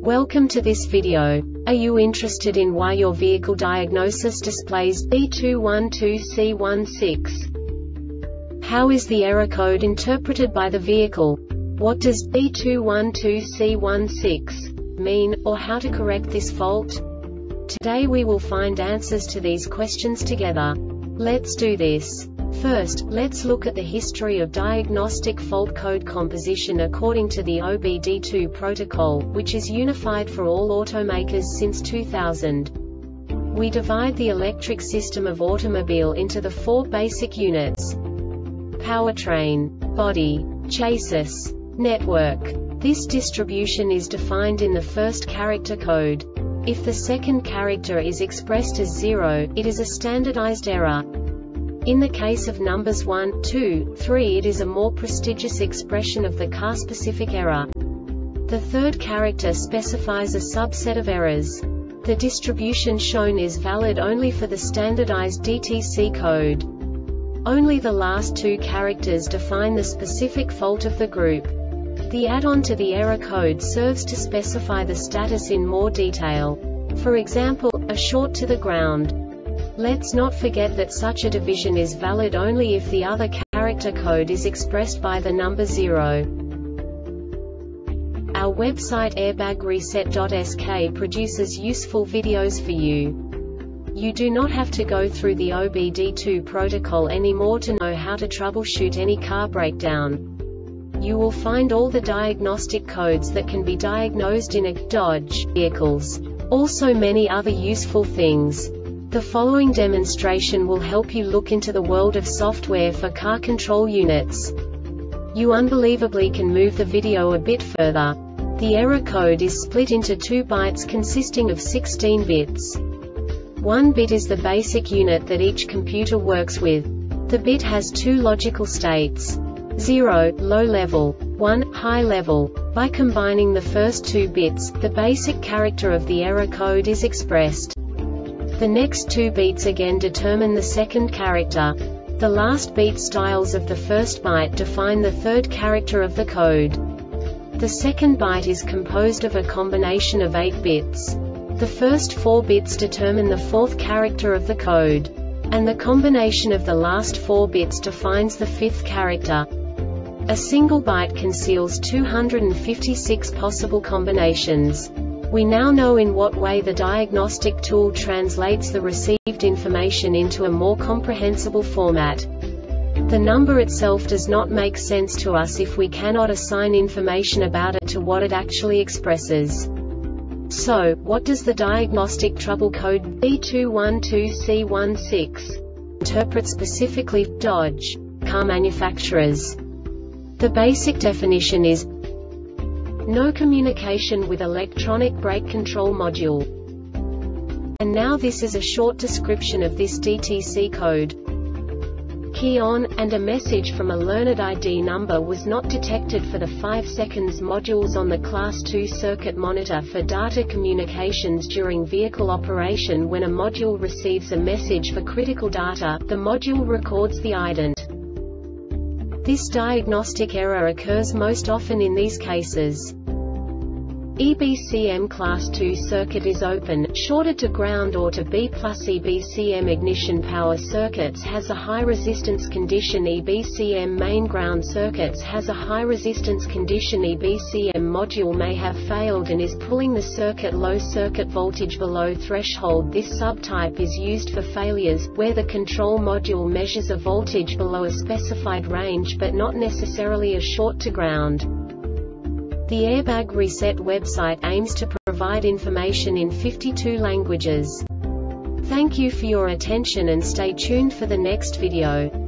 Welcome to this video. Are you interested in why your vehicle diagnosis displays B212C16? How is the error code interpreted by the vehicle? What does B212C16 mean, or how to correct this fault? Today we will find answers to these questions together. Let's do this. First, let's look at the history of diagnostic fault code composition according to the OBD2 protocol, which is unified for all automakers since 2000. We divide the electric system of automobile into the four basic units: powertrain, body, chassis, network. This distribution is defined in the first character code. If the second character is expressed as 0, it is a standardized error. In the case of numbers 1, 2, 3, it is a more prestigious expression of the car-specific error. The third character specifies a subset of errors. The distribution shown is valid only for the standardized DTC code. Only the last two characters define the specific fault of the group. The add-on to the error code serves to specify the status in more detail. For example, a short to the ground. Let's not forget that such a division is valid only if the other character code is expressed by the number 0. Our website airbagreset.sk produces useful videos for you. You do not have to go through the OBD2 protocol anymore to know how to troubleshoot any car breakdown. You will find all the diagnostic codes that can be diagnosed in a Dodge vehicles. Also many other useful things. The following demonstration will help you look into the world of software for car control units. You unbelievably can move the video a bit further. The error code is split into 2 bytes consisting of 16 bits. 1 bit is the basic unit that each computer works with. The bit has 2 logical states: 0, low level, 1, high level. By combining the first 2 bits, the basic character of the error code is expressed. The next 2 beats again determine the second character. The last beat styles of the first byte define the third character of the code. The second byte is composed of a combination of 8 bits. The first 4 bits determine the fourth character of the code. And the combination of the last 4 bits defines the fifth character. A single byte conceals 256 possible combinations. We now know in what way the diagnostic tool translates the received information into a more comprehensible format. The number itself does not make sense to us if we cannot assign information about it to what it actually expresses. So, what does the diagnostic trouble code B212C16 interpret specifically for Dodge car manufacturers? The basic definition is no communication with electronic brake control module. And now this is a short description of this DTC code. Key on, and a message from a learned ID number was not detected for the 5 seconds modules on the Class 2 circuit monitor for data communications during vehicle operation. When a module receives a message for critical data, the module records the ident. This diagnostic error occurs most often in these cases: EBCM Class 2 circuit is open, shorted to ground or to B+. EBCM ignition power circuits has a high resistance condition. EBCM main ground circuits has a high resistance condition. EBCM module may have failed and is pulling the circuit low circuit voltage below threshold. This subtype is used for failures, where the control module measures a voltage below a specified range but not necessarily a short to ground. The Airbag Reset website aims to provide information in 52 languages. Thank you for your attention and stay tuned for the next video.